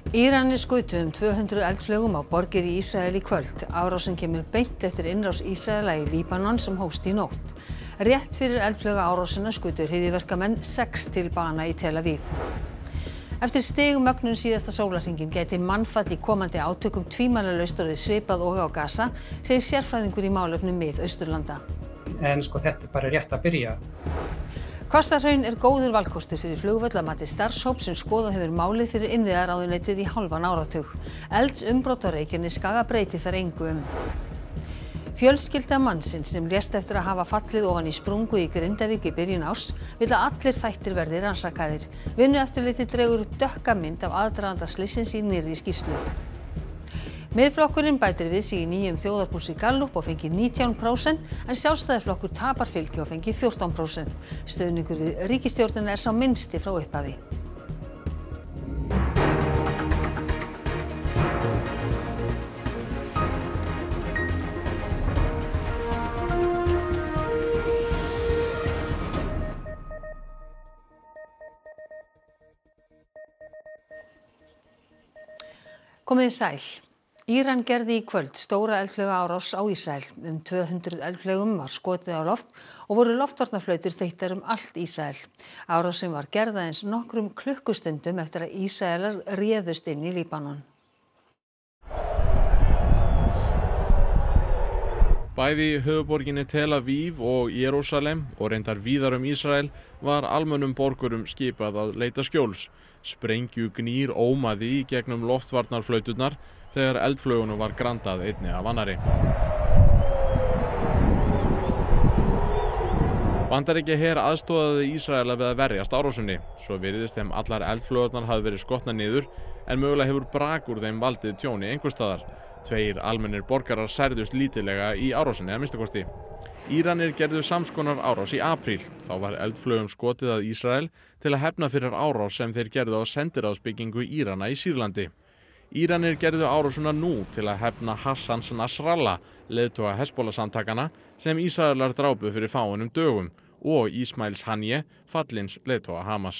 Íranar skutu 200 eldflaugum á borgir í Ísrael í kvöld. Árásin kemur beint eftir innrás Ísraela í Líbanon sem hófst í nótt. Rétt fyrir eldflaugaárásina skutu hryðjuverkamenn 6 til bana í Tel Aviv. Eftir stigmögnun síðasta sólarhringinn gæti mannfall í komandi átökum tvímælalaust orðið svipað og á Gaza, segir sérfræðingur í málefnum Mið-Austurlanda. En þetta er bara rétt að byrja. Hvassahraun er góður valkostur fyrir flugvöll að mati starfshóps sem skoðað hefur málið fyrir innviðaráðuneytið í hálfan áratug. Eldsumbrot á Reykjanesskaga breyti þar engu um. Fjölskylda mannsins sem lést eftir að hafa fallið ofan í sprungu í Grindavík í byrjun árs vill að allir þættir verði rannsakaðir. Vinnueftirlitið dregur upp dökka mynd af aðdraganda slyssins í nýrri skýrslu. Miðflokkurinn bætir við sig í nýjum þjóðarpúlsi Gallup og fengi 19%, en Sjálfstæðisflokkur tapar fylgi og fengi 14%. Stuðningur við ríkisstjórnina er sá minnsti frá upphafi. Komið þið sæl. Íran gerði í kvöld stóra eldflaugaárás á Ísrael. 200 eldflaugum var skotið á loft og voru loftvarnarflautur þeyttar allt Ísrael. Árásin var gerð aðeins nokkrum klukkustundum eftir að Ísraelar réðust inn í Líbanon. Bæði í höfuðborginni Tel Aviv og Jerúsalem og reyndar víðar Ísrael var almennum borgurum skipað að leita skjóls. Sprengjugnýr ómaði í gegnum loftvarnarflauturnar þegar eldflaugunum var grandað einni af annarri. Bandaríkjaher aðstoðaði Ísraela við að verjast árásinni. Svo virðist þeim allar eldflaugurnar hafi verið skotnar niður, en mögulega hefur brak úr þeim valdið tjóni einhvers staðar. 2 almennir borgarar særðust lítillega í árásinni að minnsta kosti. Íranir gerðu samskonar árás í apríl. Þá var eldflaugum skotið að Ísrael til að hefna fyrir árás sem þeir gerðu á sendiráðsbyggingu Írana í Sýrlandi. Íranir gerðu árásina nú til að hefna Hassans Nasrallah, leiðtoga Hezbollah-samtakana, sem Ísraelar drápu fyrir fáeinum dögum, og Ismails Haniyeh, fallins leiðtoga Hamas.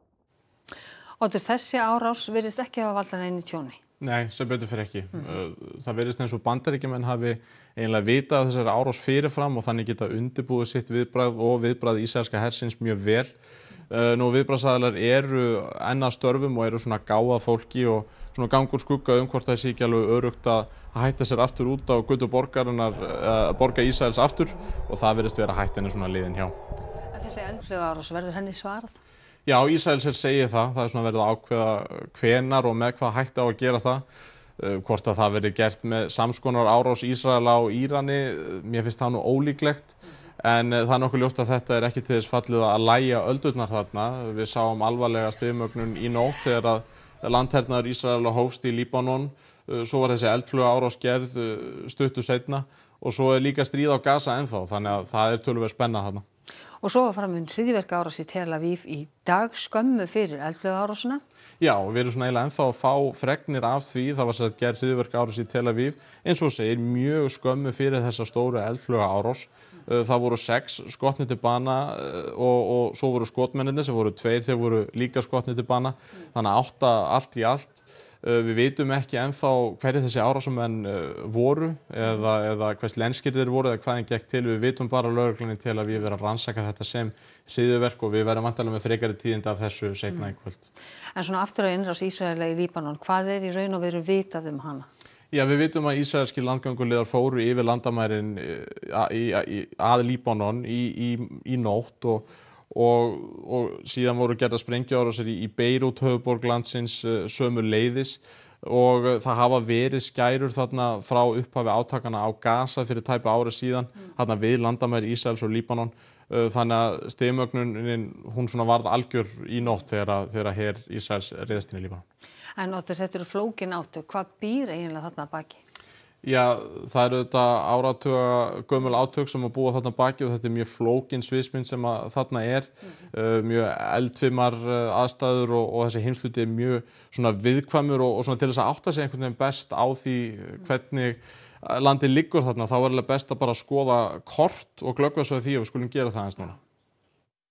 Oddur, þessi árás virðist ekki hafa valdið neinu tjóni. Nei, sem betur fyrir ekki. Það virðist eins og Bandaríkjamenn hafi eiginlega vitað þessari árás fyrirfram og þannig geta undirbúið sitt viðbragð og viðbragð ísraelska hersins mjög vel. Nú viðbragðsaðilar eru enn að störfum og eru svona gáað fólki og svona gangur skugga hvort það sé ekki alveg öruggt að hætta sér aftur út á götu borgarinnar, borga Ísraels aftur, og það virðist vera hættinni svona liðin hjá. Þessi eldflaugaárás, verður henni svarað? Já, Ísraelsher segir það er svona verið að ákveða hvenar og með hvað hætti á að gera það. Hvort að það verið gert með samskonar árás Ísraela á Írani, mér finnst það nú ólíklegt. En það er nokkuð ljóst að þetta er ekki til þess fallið að lægja öldurnar þarna. Við sáum alvarlega stigmögnun í nótt þegar að landhernaður Ísraela hófst í Líbanon. Svo var þessi eldflaugaárás gerð stuttu seinna og svo er líka stríð á Gaza ennþá, þannig að það er töluvert spennað þarna. Og svo var framundan hryðjuverkaárás í Tel Aviv í dag skömmu fyrir eldflaugaárásina. Já, við erum svona eiginlega ennþá að fá fregnir af því. Það var sagt gerð hryðjuverkaárás í Tel Aviv, eins og segir mjög skömmu fyrir þessa stóru eldflaugaárás. Það voru 6 skotnir til bana og svo voru skotmennirnir sem voru 2, þeir voru líka skotnir til bana. Þannig að 8 allt í allt. Við vitum ekki ennþá hverjir þessi árásarmenn voru eða hvers lenskir þeir voru eða hvað þeim gekk til. Við vitum bara að lögreglan í Tel Aviv er að rannsaka þetta sem hryðjuverk og við verðum væntanlega með frekari tíðindi af þessu seinna í kvöld. En svona aftur á innrás Ísraela í Líbanon, hvað er í raun og veru vitað um hana? Já, við vitum að ísraelskir landgönguliðar fóru yfir landamærin að Líbanon í nótt og síðan voru gerðar sprengjuárásir í Beirút, höfuðborg landsins, sömuleiðis, og það hafa verið skærur þarna frá upphafi átakana á Gaza fyrir tæpu ári síðan, þarna við landamæri Ísraels og Líbanon. Þannig að stigmögnunin hún svona varð algjör í nótt þegar her Ísraels réðst inn í Líbanon. En Oddur, þetta eru flókin átök. Hvað býr eiginlega þarna að baki? Já, það eru þetta áratuga gömul átök sem að búa þarna baki og þetta er mjög flókin sviðsmynd sem að þarna er. Mjög eldfimar aðstæður og þessi heimsluti er mjög svona viðkvæmur og svona til þess að átta sig einhvern veginn best á því hvernig landið liggur þarna, þá er alveg best að bara skoða kort og glöggva svo því að við skulum gera það eins núna.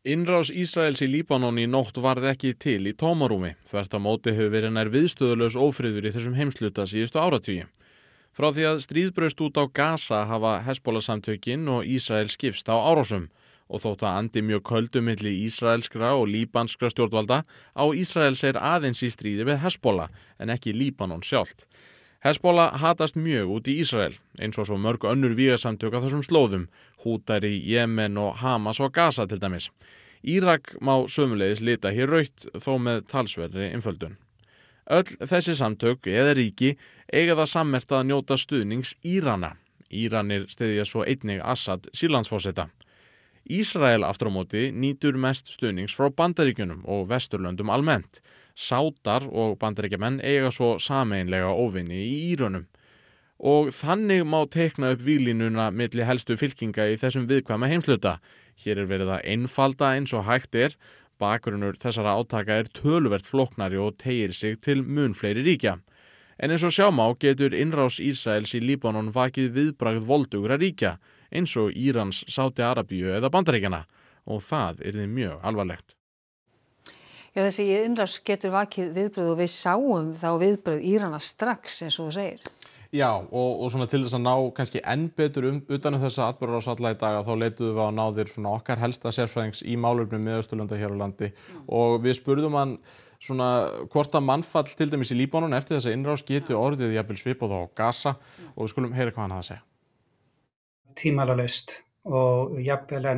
Innrás Ísraels í Líbanon í nótt varð ekki til í tómarúmi. Þvert á móti hefur verið nær viðstöðulaus ófriður í þessum heimshluta síðustu áratugi. Frá því að stríð braust út á Gaza hafa Hezbollah-samtökin og Ísrael skipst á árásum og þótt að andi mjög köldu milli ísraelskra og líbanskra stjórnvalda á Ísrael segir aðeins í stríði við Hezbollah en ekki Líbanon sjálft. Hezbollah hatast mjög út í Ísrael, eins og svo mörg önnur vígasamtök á þessum slóðum, Hútar í Jemen og Hamas og Gaza til dæmis. Írak má sömuleiðis lita hér rautt þó með talsverðri einföldun. Öll þessi samtök eða ríki eiga það sammerkt að njóta stuðnings Írana. Íranir styðja svo einnig Assad Sýrlandsforseta. Ísrael aftur á móti nýtur mest stuðnings frá Bandaríkjunum og Vesturlöndum almennt. Sátar og Bandaríkjamenn eiga svo sameiginlega óvinni í Írönum. Og þannig má teikna upp víglínuna milli helstu fylkinga í þessum viðkvæma heimshluta. Hér verið að einfalda eins og hægt Bakgrunnur þessara átaka töluvert flóknari og teygir sig til mun fleiri ríkja. En eins og sjá má getur innrás Ísraels í Líbanon vakið viðbragð voldugra ríkja, eins og Írans, Sádi-Arabíu eða Bandaríkjanna, og það yrði mjög alvarlegt. Já, þessi innrás getur vakið viðbrögð og við sáum þá viðbrögð Írana strax eins og þú segir. Já, og svona til þess að ná kannski enn betur utan þessa atburðarás alla í dag þá leituðum við á náðir svona okkar helsta sérfræðings í málefnum Miðausturlanda hér á landi og við spurðum hann svona hvort að mannfall til dæmis í Líbanon eftir þessa innrás geti orðið jafnvel svipað á Gaza og við skulum heyra hvað hann hafði að segja. Tímalaust og jafnvel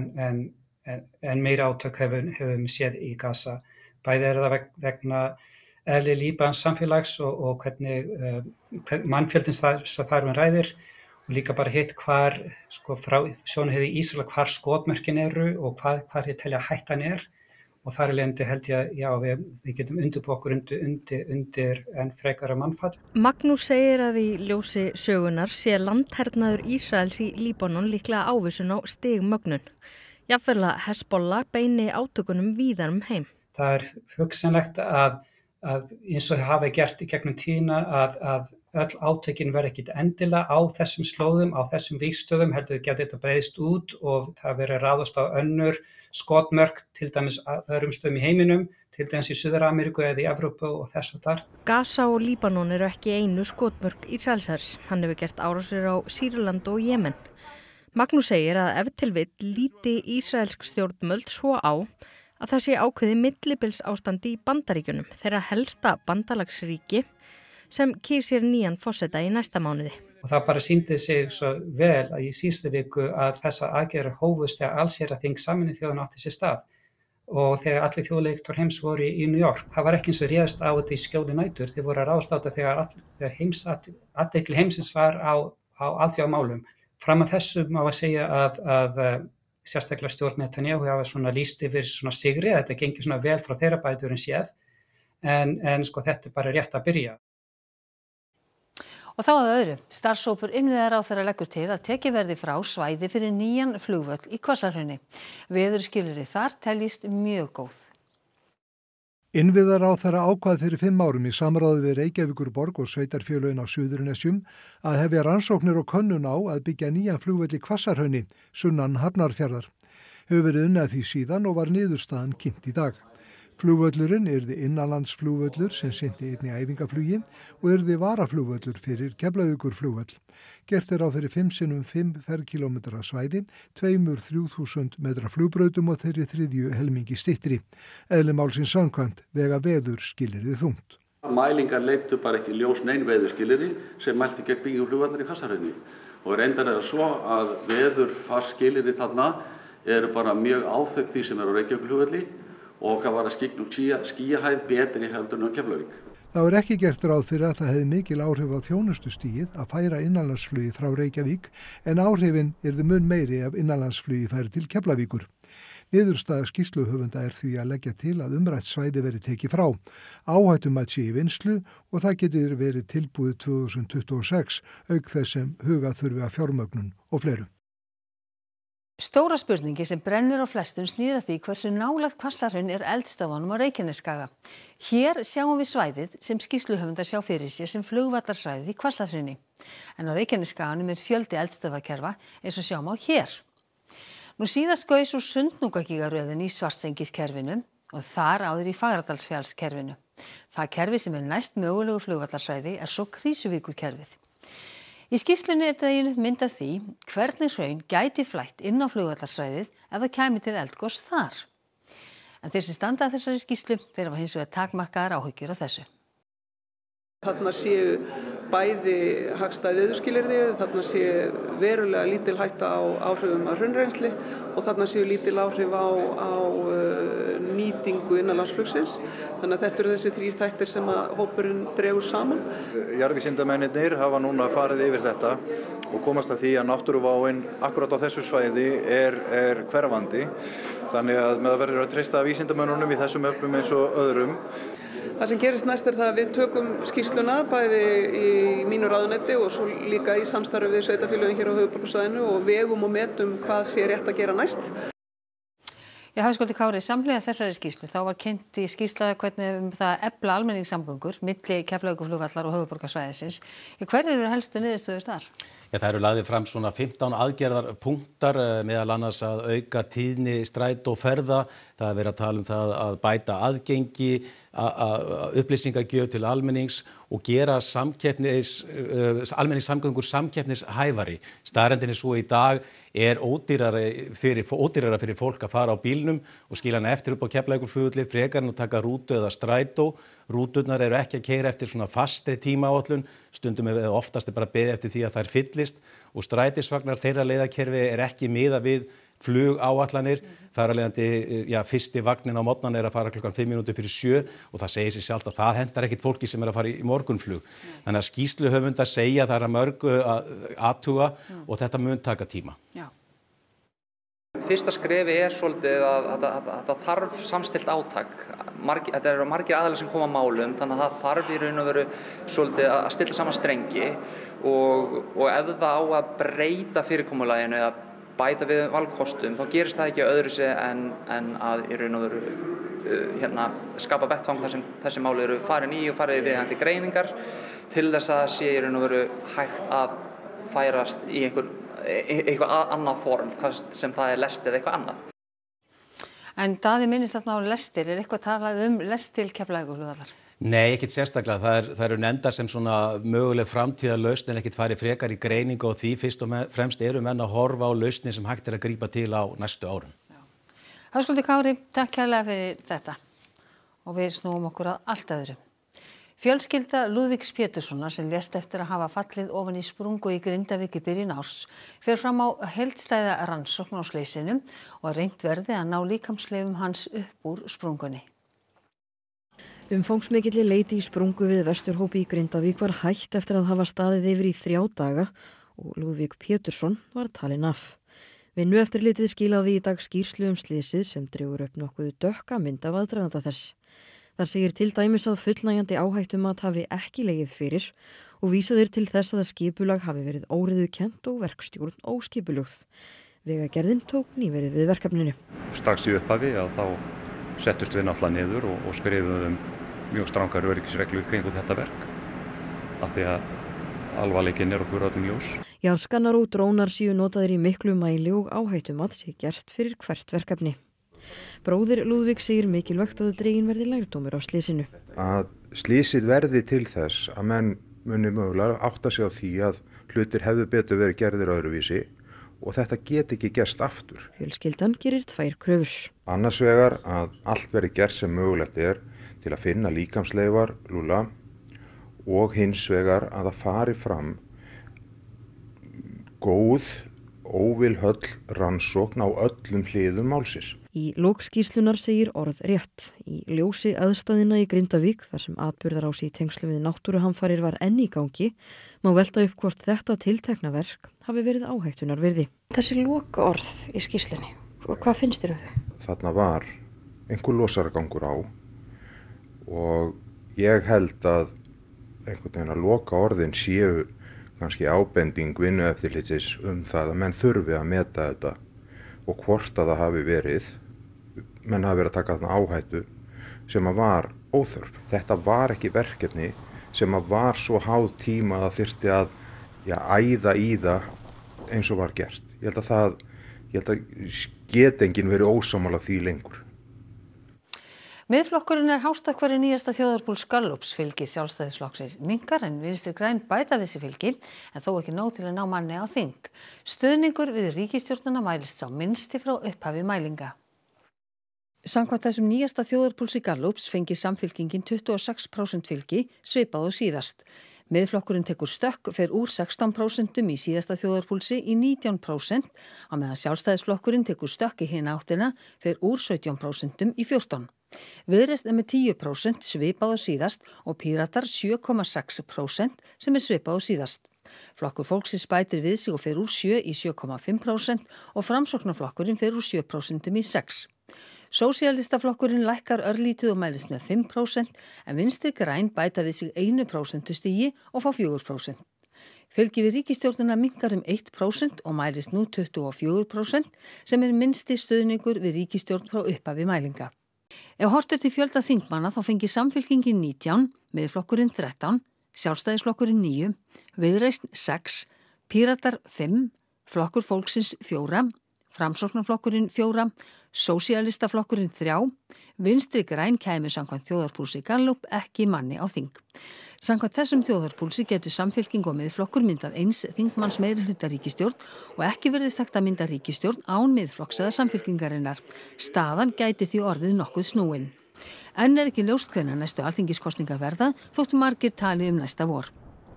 en meira átök hefum séð í Gaza. Bæði það vegna eðli Líbans samfélags og hvernig mannfjöldinn þar ræðir og líka bara hitt hvar frá sjónarhóli Ísraela hvar skotmörkin eru og hvar ég telja hættan og þar alveg held ég já við getum undirbúið okkur undir en frekara mannfall. Magnús segir að í ljósi sögunar sé landhernaður Ísraels í Líbanon líklega ávísun á stigmögnun. Jafnvel að Hezbollah beini átökunum víðar heim. Það hugsanlegt að eins og hafi gert í gegnum tíðina að öll átökin verði ekkit endilega á þessum slóðum, á þessum vígstöðum, heldur geti þetta breiðst út og það verið ráðast á önnur skotmörk, til dæmis öðrum stöðum í heiminum, til dæmis í Suður-Ameríku eða í Evrópu og þess að þar. Gaza og Líbanon eru ekki einu skotmörk Ísraelshers. Hann hefur gert árásir á Sýrland og Jemen. Magnús segir að ef til vill líti ísraelsk stjórnvöld svo á að það sé ákveðið millibils ástandi í Bandaríkjunum, þeirra helsta bandalagsríki sem kýr nýjan forseta í næsta mánuði. Og það bara sýndi sig svo vel að í síðustu viku að þessa aðgerðir hófust þegar allsherjarþing Sameinuðu þjóðanna átti sér stað og þegar allir þjóðleiðtogar heims voru í New York. Það var ekki eins og réðst á þetta í skjóli nætur, þeir voru að ráðast á þetta þegar athygli heimsins var á alþjóðamálum. Fram að þessu má að segja að sérstaklega stjórn Netanyahu hafa svona lýst yfir svona sigri, þetta gengir svona vel frá þeirra bætur en séð, en þetta bara rétt að byrja. Og þá að öðru, starfshópur innviðaráðherra leggur til að tekið verði frá svæði fyrir nýjan flugvöll í Hvassahrauni. Veðurskilyrði þar teljist mjög góð. Innviðaráðherra ákvað fyrir 5 árum í samráði við Reykjavíkurborg og sveitarfélögin á Suðurnesjum að hefja rannsóknir og könnun á að byggja nýjan flugvöll í Hvassahrauni, sunnan Hafnarfjarðar. Hefur verið unnið að því síðan og var niðurstaðan kynnt í dag. Flugvöllurinn yrði innanlandsflugvöllur sem sinnti einnig æfingaflugi og yrði varaflugvöllur fyrir Keflavíkurflugvöll. Gert ráð fyrir 5x5 ferkílómetra svæði, 2-3.000 metra flugbrautum og þeirri 3. helmingi styttri. Eðli málsins samkvæmt vega veðurskilyrði þungt. Mælingar leiddu bara ekki ljós nein veðurskilyrði sem mælti gegn byggingu flugvallar í Hvassahrauni. Og reyndar það svo að veðurfarsskilyrði þarna eru bara mjög áþekk því sem á Reykjavíkurflugvelli og það var að skýjahæð betri heldur en á Keflavík. Það ekki gert ráð fyrir að það hefði mikil áhrif á þjónustustigið að færa innanlandsflugi frá Reykjavík en áhrifin yrði mun meiri ef innanlandsflugi færi til Keflavíkur. Niðurstaða skýrsluhöfunda því að leggja til að umrætt svæði verið tekið frá. Áhættumat sé í vinnslu og það getur verið tilbúið 2026 auk þess sem huga þurfi að fjármögnun og fleiru. Stóra spurningi sem brennur á flestum snýr að því hversu nálægt Hvassahraun eldstöðvanum á Reykjanesskaga. Hér sjáum við svæðið sem skýrsluhöfundar sjá fyrir sér sem flugvallarsvæðið í Hvassahrauni. En á Reykjanesskaganum fjöldi eldstöðvakerfa eins og sjá má hér. Nú síðast gaus úr Sundhnúkagígaröðin í Svartsengiskerfinu og þar áður í Fagradalsfjallskerfinu. Það kerfi sem næst mögulegu flugvallarsvæði svo Krýsuvíkurkerfið. Í skýrslunni dregin upp mynd af því hvernig hraun gæti flætt inn á flugvallarsvæðið ef það kæmi til eldgoss þar. En þeir sem standa að þessari skýrslu, þeir hafa hins vegar takmarkaðar áhyggjur af þessu. Þarna séu bæði hagstæð veðurskilyrði, þarna séu verulega lítil hætta á áhrifum af hraunrennsli og þarna séu lítil áhrif á nýtingu innanlandsflugsins. Þannig að þetta eru þessi þrír þættir sem að hópurinn dregur saman. Jarðvísindamennirnir hafa núna farið yfir þetta og komast að því að náttúruváin akkurat á þessu svæði er hverfandi. Þannig að með að verður að treysta vísindamönnunum í þessum öflum eins og öðrum. Það sem gerist næst það að við tökum skýrsluna bæði í mínu ráðuneyti og svo líka í samstarfi við sveitarfélögin hér á höfuðborgarsvæðinu og vegum og metum hvað sé rétt að gera næst. Já, Höskuldur Kári, samhliða þessari skýrslu þá var kynnt í skýrsla hvernig það efla almenningssamgöngur milli Keflavíkurflugvallar og höfuðborgarsvæðisins. Hverjar eru helstu niðurstöður þar? Það eru lagðir fram svona 15 aðgerðarpunktar, meðal annars að auka tíðni strætóferða, það er verið að tala um það að bæta aðgengi, upplýsingagjöf til almennings og gera almenningssamgöngur samkeppnishæfari. Staðreyndin svo í dag ódýrara fyrir fólk að fara á bílnum og skila hann eftir upp á Keflavíkurflugvelli frekar en að taka rútu eða strætó. Rúturnar eru ekki að keyra eftir svona fastri tímaáætlun, stundum eða oftast bara beðið eftir því að þær fyllist og strætisvagnar þeirra leiðakerfi ekki miðað við flugáætlanir. Þar af leiðandi, fyrsti vagnin á morgnana að fara klukkan 5 mínútur fyrir 7 og það segir sig sjálft að það hentar ekkit fólki sem að fara í morgunflug. Þannig að skýrsluhöfundar segja að það mörgu að athuga og þetta mun taka tíma. Já. Fyrsta skrefi svolítið að það þarf samstillt átak. Þetta eru margir aðilar sem koma að málum, þannig að það þarf í raun og veru svolítið að stilla saman strengi og ef það á að breyta fyrirkomulaginu eða bæta við valkostum, þá gerist það ekki öðru sig en að í raun og veru skapa vettvang þar sem þessi mál eru farin í og farið viðeigandi greiningar til þess að sé í raun og veru hægt að færast í eitthvað annað form, sem það lest eða eitthvað annað. En Daði minnist þarna á lestir, eitthvað talað lest til Keflavíkurflugvallar? Nei, ekkert sérstaklega. Það eru nefndar sem svona möguleg framtíðarlausn en ekkert farið frekar í greiningu og því fyrst og fremst eru menn að horfa á lausnir sem hægt að grípa til á næstu árum. Höskuldur Kári, takk kærlega fyrir þetta og við snúum okkur að allt öðru. Fjölskylda Lúðvíks Péturssonar sem lést eftir að hafa fallið ofan í sprungu í Grindavík í byrjun árs fer fram á heildstæða rannsókn á slysinu og reynt verði að ná líkamsleifum hans upp úr sprungunni. Umfangsmikilli leit í sprungu við Vesturhópi í Grindavík var hætt eftir að hafa staðið yfir í 3 daga og Lúðvík Pétursson var talinn af. Vinnueftirlitið skilaði í dag skýrslu slysið sem dregur upp nokkuð dökka mynd af aðdraganda þess. Þar segir til dæmis að fullnægjandi áhættumat hafi ekki legið fyrir og vísaðir til þess að skipulag hafi verið óreiðukennt og verkstjórn óskipulögð. Vegagerðin tók nýverið við verkefninu. Strax í upphafi að þá settust við náttúrulega niður og skrifuðum mjög strangar öryggisreglur kringum þetta verk af því að alvarleikinn okkur öllum ljós. Jarðskannar og drónar séu notaðir í miklu mæli og áhættumat sé gert fyrir hvert verkefni. Bróðir Lúðvík segir mikilvægt að dregin verði lærdómur á slysinu. Að slysið verði til þess að menn muni mögulega átta sig á því að hlutir hefðu betur verið gerðir öðruvísi og þetta get ekki gerst aftur. Fjölskyldan gerir 2 kröfur. Annars vegar að allt verði gert sem mögulegt til að finna líkamsleifar Lúlla og hins vegar að það fari fram góð, óvilhöll rannsókn á öllum hliðum málsins. Í lok skýrslunar segir orð rétt. Í ljósi aðstæðina í Grindavík þar sem atburðarás í tengslum við náttúruhamfarir var enn í gangi, má velta upp hvort þetta tiltekna verk hafi verið áhættunar virði. Þessi loka orð í skýrslunni, hvað finnst þér þau? Þarna var einhver losaragangur á og ég held að einhvern veginn að loka orðin séu kannski ábending vinnueftirlitsins það að menn þurfi að meta þetta og hvort að það hafi verið, menn hafi verið að taka þarna áhættu sem að var óþörf. Þetta var ekki verkefni sem að var svo háð tíma að þyrfti að æða í það eins og var gert. Ég held að það ég held að get enginn verið ósammála því lengur. Miðflokkurinn er hástökkvari nýjasta þjóðarpúls Gallups. Fylgi Sjálfstæðisflokksins minnkar en Vinstri græn bæta þessi fylgi en þó ekki nóg til að ná manni á þing. Stuðningur við ríkisstjórnina mælist sá minnsti frá upphafi mælinga. Samkvæmt þessum nýjasta þjóðarpúlsi Gallups fengi Samfylkingin 26% fylgi, svipað og síðast. Miðflokkurinn tekur stökk, fer úr 16% í síðasta þjóðarpúlsi í 19%, á meðan Sjálfstæðisflokkurinn tekur stökk í hina áttina, fer úr 17% í 14%. Viðreisn er með 10% svipað og síðast og Píratar 7,6% sem er svipað og síðast. Flokkur fólksins bætir við sig og fer úr 7 í 7,5% og Framsóknarflokkurinn fer úr 7% í 6%. Sósíalistaflokkurinn lækkar örlítið og mælist með 5% en Vinstri græn bæta við sig 1% stigi og fá 4%. Fylgi við ríkisstjórnina minnkar 1% og mælist nú 24% sem er minnsti stuðningur við ríkisstjórn frá upphafi mælinga. Ef horft er til fjölda þingmanna þá fengi Samfylkingin 19, Miðflokkurinn 13, Sjálfstæðisflokkurinn 9, Viðreisn 6, Píratar 5, Flokkur fólksins 4, Framsóknarflokkurinn 4, Sósíalistaflokkurinn 3, Vinstri græn kæmi samkvæmt þjóðarpúlsi Gallup ekki manni á þing. Samkvæmt þessum þjóðarpúlsi getur Samfylking og Miðflokkur myndað eins þingmanns meirihluta ríkisstjórn og ekki virðist hægt að mynda ríkisstjórn án Miðflokks eða Samfylkingarinnar. Staðan gæti því orðið nokkuð snúin. Enn er ekki ljóst hvenær næstu alþingiskosningar verða þótt margir tali næsta vor.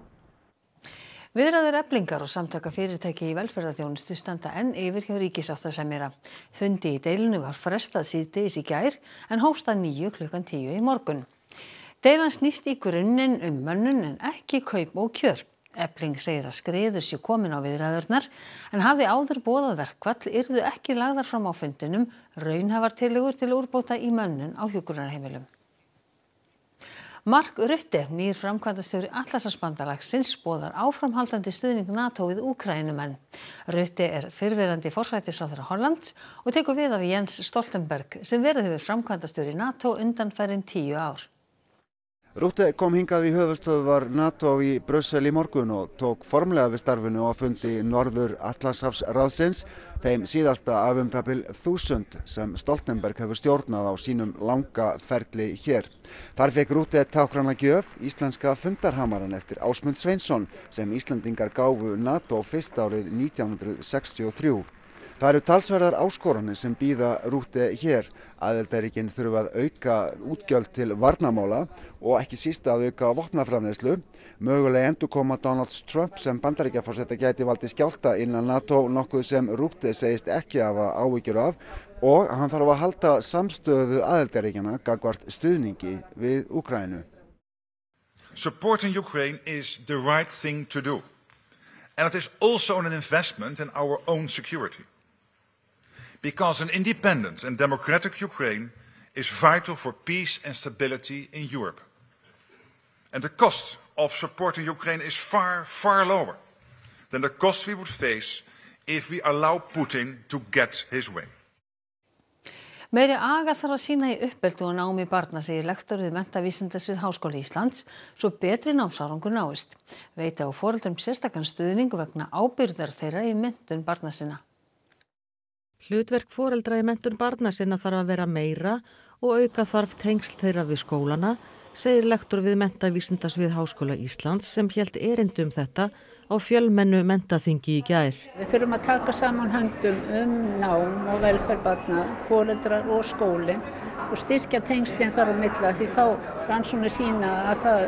Viðræður Eflingar og samtaka fyrirtæki í velferðarþjónustu standa enn yfir hjá ríkissáttasemjara. Fundi í deilunni var frestað síðdegis í gær en hófst að 9 klukkan 10 í morgun. Deilan snýst í grunninn mönnun en ekki kaup og kjör. Efling segir að skriður sé komin á viðræðurnar en hafði áður boðað verkfall yrðu ekki lagðar fram á fundinum raunhæfar tillögur til úrbóta í mönnun á hjúkrunarheimilum. Mark Rutte, nýr framkvæmdastjóri Atlantshafsbandalagsins, boðar áframhaldandi stuðning NATO við Úkraínumenn. Rutte er fyrrverandi forsætisráðherra Hollands og tekur við af Jens Stoltenberg sem verið hefur framkvæmdastjóri NATO undanfarin 10 ár. Rutte kom hingað í höfuðstöðvar NATO í Brussel í morgun og tók formlega við starfinu á fundi Norður Atlantshafsráðsins, þeim síðasta af það bil 1000 sem Stoltenberg hefur stjórnað á sínum langa ferli hér. Þar fekk Rutte táknræna gjöf, íslenska fundarhamaran eftir Ásmund Sveinsson sem Íslendingar gáfu NATO fyrst árið 1963. Það eru talsverðar áskoranir sem bíða Rutte hér. Aðildarríkin þurfa að auka útgjöld til varnarmála og ekki síst að auka vopnaframleiðslu. Mögulega endurkoma Donald Trump sem Bandaríkjaforseta gæti valdið skjálfta innan NATO, nokkuð sem Rutte segist ekki hafa áhyggjur af, og hann þarf að halda samstöðu aðildarríkjanna gagnvart stuðningi við Úkraínu. Supporting Ukraine is the right thing to do. And it is also an investment in our own security. Because an independent and democratic Ukraine is vital for peace and stability in Europe. And the cost of supporting Ukraine is far, far lower than the cost we would face if we allow Putin to get his way. Meiri aga þarf að sýna í uppeldi og námi barna, segir lektor við Menntavísindasvið Háskóla Íslands, svo betri námsárangur náist. Veita á foreldrum sérstakan stuðning vegna ábyrgðar þeirra í menntun barna sinna. Hlutverk foreldra í menntun barna sinna þarf að vera meira og auka þarf tengsl þeirra við skólana, segir lektor við Menntavísindasvið Háskóla Íslands sem hélt erindi þetta á fjölmennu menntaþingi í gær. Við þurfum að taka saman höndum nám og velferð barna, foreldrar og skólinn og styrkja tengslinn þar á milli því þá rannsóknir sýna að það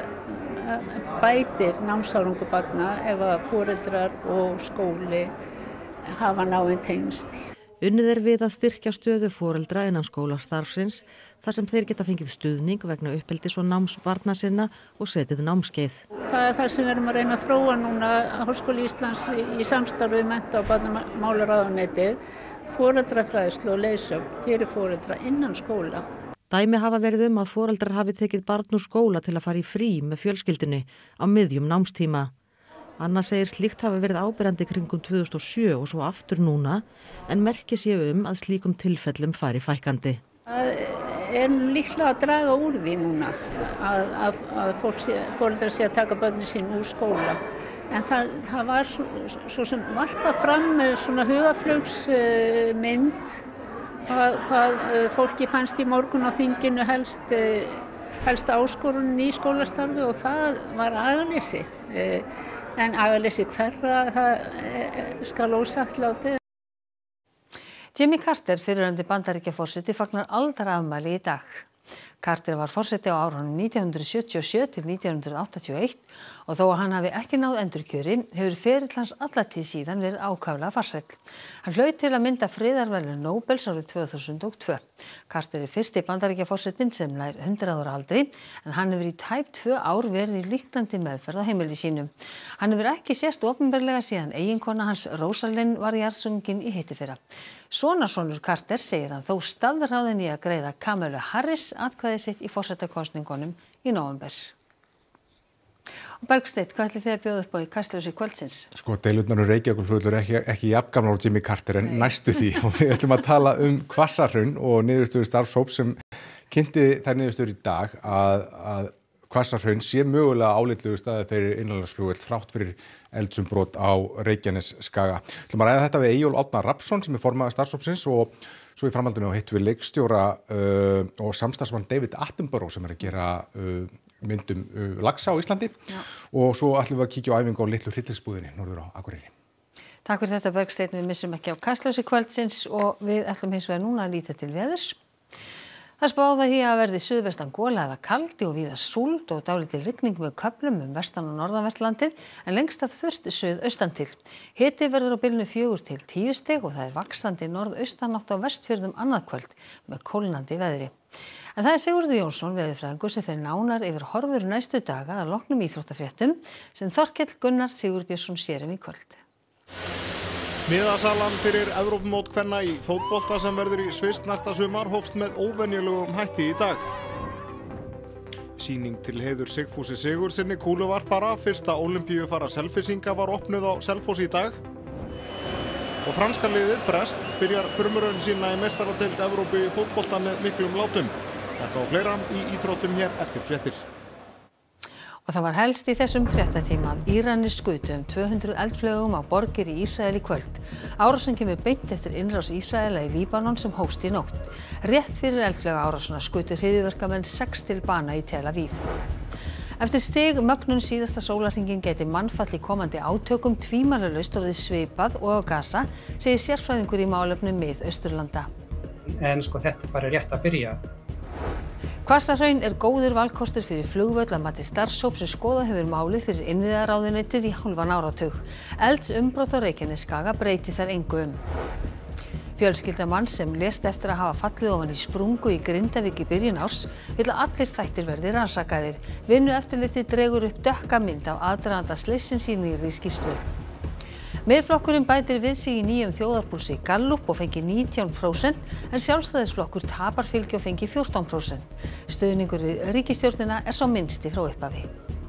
bætir námsárangur barna ef að foreldrar og skóli hafa náin tengsl. Unnið við að styrkja stöðu foreldra innan skólastarfsins þar sem þeir geta fengið stuðning vegna uppeldis og náms barna sinna og setið námskeið. Það er það sem við erum að reyna að þróa núna á Háskóla Íslands í samstarfi við mennta- og barnamálaráðuneytið, foreldrafræðslu og leiðsögn fyrir foreldra innan skóla. Dæmi hafa verið að foreldrar hafi tekið barn úr skóla til að fara í frí með fjölskyldunni á miðjum námstíma. Anna segir slíkt hafi verið áberandi kringum 2007 og svo aftur núna, en merki séu að slíkum tilfellum fari fækkandi. Það er líklega að draga úr því núna að foreldrar sé að taka börnin sín úr skóla. En það var svo sem varpað fram með svona hugaflugsmynd hvað fólki fannst í morgun á þinginu helst áskorun í skólastarfi og það var agaleysi. En agaleysi hverra, það skal ósagt látið. Jimmy Carter, fyrrverandi Bandaríkjaforseti, fagnar aldarafmæli í dag. Carter var forseti á árunum 1977 til 1981 og þó að hann hafi ekki náð endurkjöri hefur ferill hans alla tíð síðan verið ákaflega farsæll. Hann hlaut til að mynda friðarverðlaun Nóbels árið 2002. Carter er fyrsti Bandaríkjaforsetinn sem nær 100 ára aldri en hann hefur í tæp 2 ár verið í líknandi meðferð á heimili sínu. Hann hefur ekki sést opinberlega síðan eiginkona hans Rosalind var jarðsungin í hittifyrra. Sonarsonur Carter segir hann þó staðráðinn í að greiða Kamalu Harris atkvæði sitt í forsetakosningunum í nóvember. Bergsteinn, hvað ætlið þið að bjóða upp á í Kastljósi kvöldsins? Sko, deilurnar Reykjavíkurflugvöllur ekki jafngamlar á Jimmy Carter en næstu því og við ætlum að tala Hvassahraun og niðurstöður starfshóps sem kynnti þær niðurstöður í dag að Hvassahraun sé mögulega álitlegu staði fyrir innanlandsflugvöll þrátt fyrir eldsumbrot á Reykjanesskaga. Við ætlum að ræða þetta við Eyjólf Árna Rafnsson sem er formaður starfshópsins og svo í framhaldinu hittum við leikstjóra og samstarfsmann David Attenborough sem er að gera myndum laxa á Íslandi. Já. Og svo ætlum við að kíkja á æfingu á litlu hryllingsbúðinni norður á Akureyri. Takk fyrir þetta Bergsteinn, við missum ekki á Kastljósi kvöldsins og við ætlum hins vegar núna að líta til veðurs. Það spáð því að verði suðvestan gola eða kaldi og víða súld og dálítil rigning með köflum vestan og norðanvert landið en lengst af þurrt suðaustan til. Hiti verður á bilinu 4 til 10 stig og það er vaxandi norðaustanátt á Vestfjörðum annað kvöld með kólnandi veðri. En það er Sigurður Jónsson, veðurfræðingur, sem fer nánar yfir horfur næstu daga að loknum íþróttafréttum sem Þorkell Gunnar Sigurbjörnsson sér í kvöld. Miðasalan fyrir Evrópumót kvenna í fótbolta sem verður í Sviss næsta sumar hófst með óvenjulegum hætti í dag. Sýning til heiður Sigfúsi Sigurðssyni kúluvarpara, fyrsta ólympíufara Selfyssinga var opnuð á Selfossi í dag. Og franska liðið Brest byrjar frumraun sína í meistaradeild Evrópu í fótbolta með miklum látum. Þetta og fleira í íþróttum hér eftir fréttir. Og það var helst í þessum fréttatíma að Íranir skutu 200 eldflaugum á borgir í Ísrael í kvöld. Árásin kemur beint eftir innrás Ísraela í Líbanon sem hófst í nótt. Rétt fyrir eldflaugaárásina skutu hryðjuverkamenn 6 til bana í Tel Aviv. Eftir stigmögnun síðasta sólarhringinn gæti mannfall í komandi átökum tvímælalaust orðið svipað og á Gaza, segir sérfræðingur í málefnum Mið-Austurlanda. En þetta er bara rétt að byrja. Hvassahraun er góður valkostur fyrir flugvöll að mati starfshóps sem skoðað hefur málið fyrir innviðaráðuneytið í hálfan áratug. Eldsumbrot á Reykjanesskaga breyti þar engu Fjölskylda manns sem lést eftir að hafa fallið ofan í sprungu í Grindavík í byrjun árs vill að allir þættir verði rannsakaðir. Vinnueftirlitið dregur upp dökka mynd af aðdraganda slyssins í nýrri skýrslu. Miðflokkurinn bætir við sig í nýjum þjóðarpúlsi Gallup og fengi 19% en Sjálfstæðisflokkur tapar fylgi og fengi 14%. Stuðningur við ríkisstjórnina er sá minnsti frá upphafi.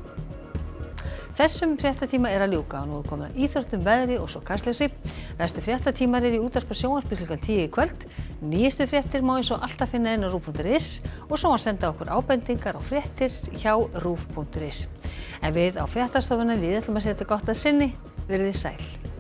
Þessum fréttatíma er að ljúka og nú er komið að íþróttum, veðri og svo Kastljósi. Næstu fréttatímar er í útvarpi og sjónvarpi klukkan 10 í kvöld. Nýjustu fréttir má eins og alltaf finna inn á ruv.is og svo má senda okkur ábendingar og fréttir hjá ruv.is. En við á fréttastofuna við ætlum að setja gott að sinni. Verið þið sæl.